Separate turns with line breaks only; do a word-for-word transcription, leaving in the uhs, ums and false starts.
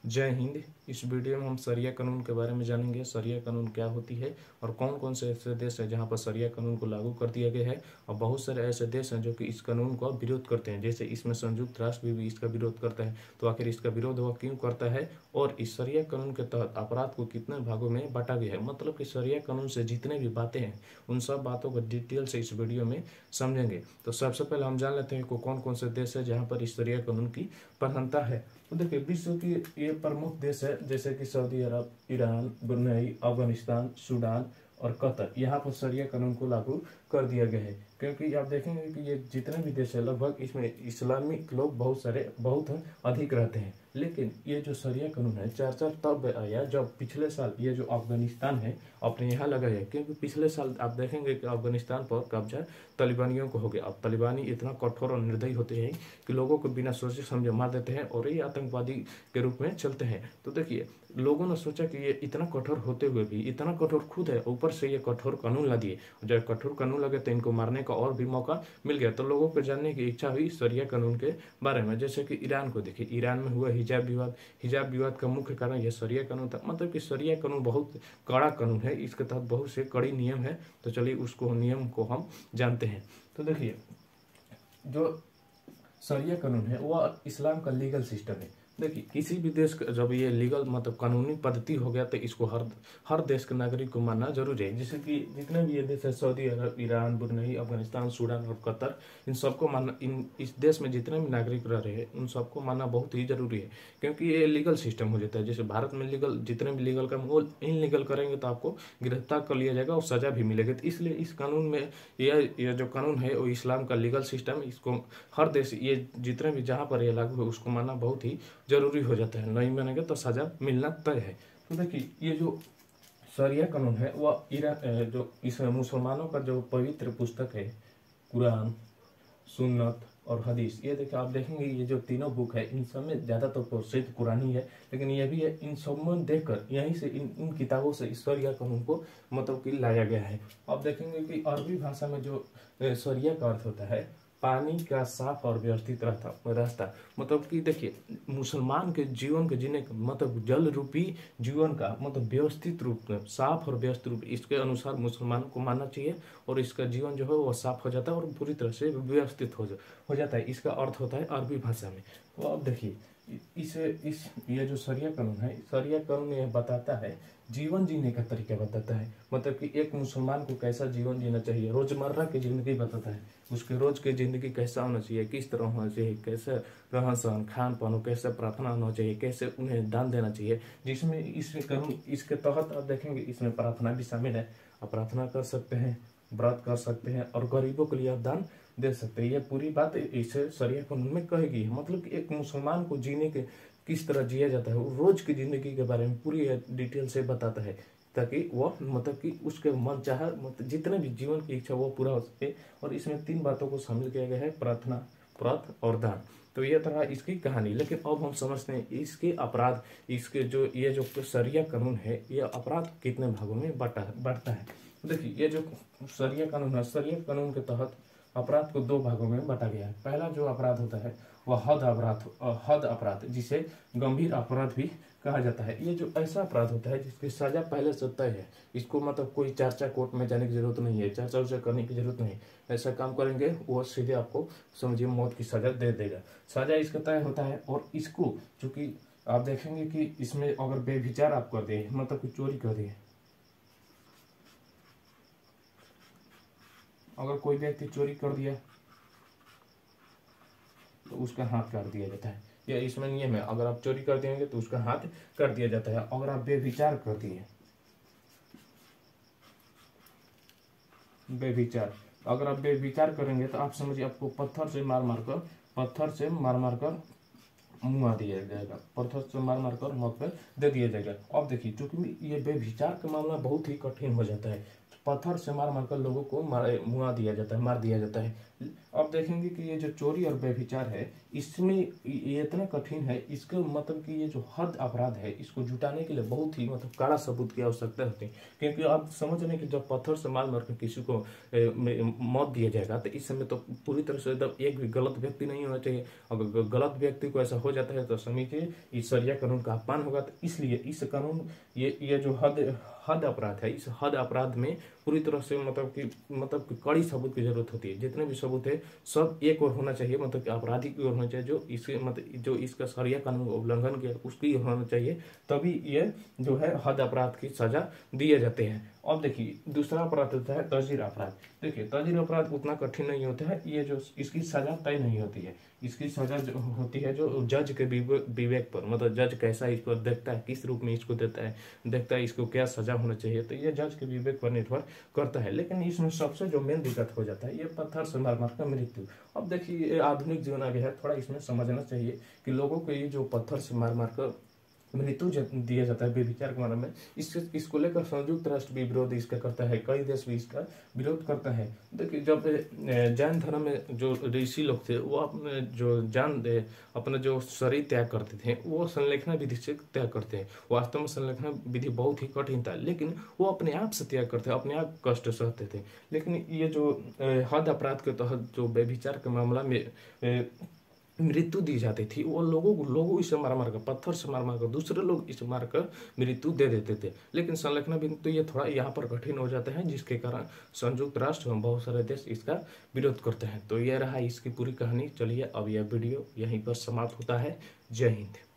जय हिंद। इस वीडियो में हम शरिया कानून के बारे में जानेंगे। शरिया कानून क्या होती है और कौन कौन से ऐसे देश हैं जहां पर शरिया कानून को लागू कर दिया गया है, और बहुत सारे ऐसे देश हैं जो कि इस कानून का विरोध करते हैं। जैसे इसमें संयुक्त राष्ट्र भी, भी इसका विरोध करता है। तो आखिर इसका विरोध वह क्यों करता है और इस शरिया कानून के तहत अपराध को कितने भागों में बांटा गया है, मतलब कि शरिया कानून से जितने भी बातें हैं उन सब बातों को डिटेल से इस वीडियो में समझेंगे। तो सबसे पहले हम जान लेते हैं कि कौन कौन से देश है जहाँ पर इस शरिया कानून की प्रधानता है। तो देखिए, विश्व की ये प्रमुख देश है जैसे कि Saudi Arab, Iran, Brunei, Afghanistan, Sudan और कतर। यहाँ पर शरिया कानून को लागू कर दिया गया है, क्योंकि आप देखेंगे कि ये जितने भी देश है लगभग इसमें इस्लामिक लोग बहुत सारे बहुत अधिक रहते हैं। लेकिन ये जो शरिया कानून है चार चार तब आया जब पिछले साल ये जो अफगानिस्तान है अपने यहाँ लगाया, क्योंकि पिछले साल आप देखेंगे कि अफगानिस्तान पर कब्जा तालिबानियों को हो गया। अब तालिबानी इतना कठोर और निर्दयी होते हैं कि लोगों को बिना सोचे समझे मार देते हैं और ये आतंकवादी के रूप में चलते हैं। तो देखिए, लोगों ने सोचा कि ये इतना कठोर होते हुए भी इतना कठोर खुद है, ऊपर से ये कठोर कानून ला दिए। जब कठोर कानून लगे तो इनको मारने का और भी मौका मिल गया। तो लोगों को जानने की इच्छा हुई शरिया कानून के बारे में। जैसे कि ईरान को देखिए, ईरान में हुआ हिजाब विवाद। हिजाब विवाद का मुख्य कारण यह शरिया कानून था। मतलब कि शरिया कानून बहुत कड़ा कानून है, इसके तहत बहुत से कड़ी नियम है। तो चलिए उसको नियम को हम जानते हैं। तो देखिए, जो शरिया कानून है वह इस्लाम का लीगल सिस्टम है। देखिए, किसी भी देश का जब ये लीगल मतलब कानूनी पद्धति हो गया तो इसको हर हर देश के नागरिक को मानना जरूरी है। जैसे कि जितने भी ये देश है, Saudi Arab, Iran, Brunei, Afghanistan, Sudan और कतर, इन सबको मानना, इन इस देश में जितने भी नागरिक रह रहे हैं उन सबको मानना बहुत ही जरूरी है, क्योंकि ये लीगल सिस्टम हो जाता है। जैसे भारत में लीगल जितने भी लीगल काम वो इनलीगल करेंगे तो आपको गिरफ्तार कर लिया जाएगा और सजा भी मिलेगी। तो इसलिए इस कानून में यह यह जो कानून है वो इस्लाम का लीगल सिस्टम, इसको हर देश ये जितने भी जहाँ पर ये लागू है उसको मानना बहुत ही जरूरी हो जाता है। नहीं मानेंगे तो सजा मिलना तय है। तो देखिए, ये जो शरिया कानून है वह ईरान जो इस मुसलमानों का जो पवित्र पुस्तक है, कुरान, सुन्नत और हदीस, ये देखिए आप देखेंगे ये जो तीनों बुक है इन सब में ज्यादातर तो प्रसिद्ध कुरान ही है, लेकिन ये भी है। इन सब में देखकर यहीं से इन इन किताबों से इस शरिया कानून को मतलब कि लाया गया है। आप देखेंगे कि अरबी भाषा में जो शरिया का अर्थ होता है पानी का साफ और व्यवस्थित रहता रास्ता। मतलब कि देखिए, मुसलमान के जीवन के जीने का मतलब जल रूपी जीवन का मतलब व्यवस्थित रूप में, साफ और व्यवस्थित रूप, इसके अनुसार मुसलमान को मानना चाहिए और इसका जीवन जो है वो साफ हो जाता है और पूरी तरह से व्यवस्थित हो, जा, हो जाता है। इसका अर्थ होता है अरबी भाषा में। तो अब देखिए, इसे इस ये जो शरिया कानून है, शरिया कानून यह बताता है जीवन जीने का तरीका बताता है। मतलब कि एक मुसलमान को कैसा जीवन जीना चाहिए, रोजमर्रा की जिंदगी बताता है। उसके रोज की जिंदगी कैसा होना चाहिए, किस तरह होना चाहिए, कैसे रहन सहन, खान पान, कैसे प्रार्थना होना चाहिए, कैसे उन्हें दान देना चाहिए। जिसमें इस कानून इसके तहत आप देखेंगे इसमें प्रार्थना भी शामिल है। आप प्रार्थना कर सकते हैं, व्रत कर सकते हैं और गरीबों के लिए आप दान दे सकते हैं। ये पूरी बात इसे शरिया कानून में कहेगी। मतलब कि एक मुसलमान को जीने के किस तरह जिया जाता है, रोज की जिंदगी के बारे में पूरी डिटेल से बताता है, ताकि वह मतलब कि उसके मन चाह मतलब जितने भी जीवन की इच्छा वो पूरा हो सके। और इसमें तीन बातों को शामिल किया गया है, प्रार्थना, व्रत और दान। तो ये तरह इसकी कहानी। लेकिन अब हम समझते हैं इसके अपराध, इसके जो ये जो शरिया कानून है ये अपराध कितने भागों में बांटा बांटता है। देखिए, ये जो शरिया कानून है, शरिया कानून के तहत अपराध को दो भागों में बांटा गया है। पहला जो अपराध होता है वह हद अपराध, हद अपराध जिसे गंभीर अपराध भी कहा जाता है। ये जो ऐसा अपराध होता है जिसकी सजा पहले से तय है, इसको मतलब कोई चर्चा कोर्ट में जाने की जरूरत नहीं है, चर्चा उर्चा करने की जरूरत नहीं। ऐसा काम करेंगे वो सीधे आपको समझिए मौत की सजा दे देगा। सजा इसका तय होता है। और इसको चूंकि आप देखेंगे कि इसमें अगर बेविचार आप कर दिए, मतलब कि चोरी कर दिए, अगर कोई व्यक्ति चोरी कर दिया तो उसका हाथ काट दिया जाता है। या इसमें नियम है, अगर आप चोरी कर देंगे तो उसका हाथ काट दिया जाता है। अगर आप बेविचार कर दिए, बेविचार अगर आप बेविचार करेंगे तो आप समझिए आपको पत्थर से मार मार कर पत्थर से मार मार कर मुआ दिया जाएगा, पत्थर से मार मार कर मौत पे दे दिया जाएगा। अब देखिए, चूंकि ये बेविचार का मामला बहुत ही कठिन हो जाता है, पत्थर से मार मार कर लोगों को मार मुआ दिया जाता है, मार दिया जाता है। अब देखेंगे कि ये जो चोरी और व्यभिचार है, इसमें ये इतना कठिन है, इसके मतलब कि ये जो हद अपराध है इसको जुटाने के लिए बहुत ही मतलब कड़ा सबूत की आवश्यकता होती है। क्योंकि आप समझ रहे हैं कि जब पत्थर से मार मार कर किसी को ए, में- मौत दिया जाएगा तो इस समय तो पूरी तरह से एकदम एक भी गलत व्यक्ति नहीं होना चाहिए। अगर ग- गलत व्यक्ति को ऐसा हो जाता है तो समझिए इस शरिया कानून का अपमान होगा। तो इसलिए इस कानून ये ये जो हद हद अपराध है, इस हद अपराध में पूरी तरह से मतलब कि मतलब कि कड़ी सबूत की जरूरत होती है। जितने भी सबूत है सब एक और होना चाहिए, मतलब कि अपराधी की ओर होना चाहिए, जो इसके मतलब जो इसका शरिया कानून का उल्लंघन किया उसकी ओर होना चाहिए, तभी ये जो है हद अपराध की सजा दिए जाते हैं। अब देखिए दूसरा अपराध होता है तजीर अपराध। देखिए तजीर अपराध उतना कठिन नहीं होता है, ये जो इसकी सजा तय नहीं होती है। इसकी सजा जो होती है जो जज के विवे- विवेक पर, मतलब जज कैसा इस पर देखता है, किस रूप में इसको देता है देखता है इसको क्या सजा होना चाहिए, तो ये जज के विवेक पर निर्भर करता है। लेकिन इसमें सबसे जो मेन दिक्कत हो जाता है ये पत्थर से मार मार का मृत्यु। अब देखिए ये आधुनिक जीवन आ गया है, थोड़ा इसमें समझना चाहिए कि लोगों को ये जो पत्थर से मार मार कर मृत्यु ज- दिया जाता है व्यभिचार के मामले में, इससे इसको लेकर संयुक्त राष्ट्र भी विरोध इसका करता है, कई देश भी इसका विरोध करता है। देखिए जब अ, जैन धर्म में जो ऋषि लोग थे वो अपने जो जान दे अपना जो शरीर त्याग करते थे वो संलेखना विधि से त्याग करते हैं। वास्तव में संलेखना विधि बहुत ही कठिन था, लेकिन वो अपने आप से त्याग करते अपने आप कष्ट सहते थे। लेकिन ये जो अ, हद अपराध के तहत जो व्यभिचार के मामला में अ, मृत्यु दी जाती थी, वो लोगों को लोगों इसे मार मार कर पत्थर से मार मार कर दूसरे लोग इसे मार कर मृत्यु दे देते थे। लेकिन संरक्षण बिंदु तो ये थोड़ा यहाँ पर कठिन हो जाता है, जिसके कारण संयुक्त राष्ट्र एवं बहुत सारे देश इसका विरोध करते हैं। तो यह रहा इसकी पूरी कहानी। चलिए अब यह वीडियो यहीं पर समाप्त होता है। जय हिंद।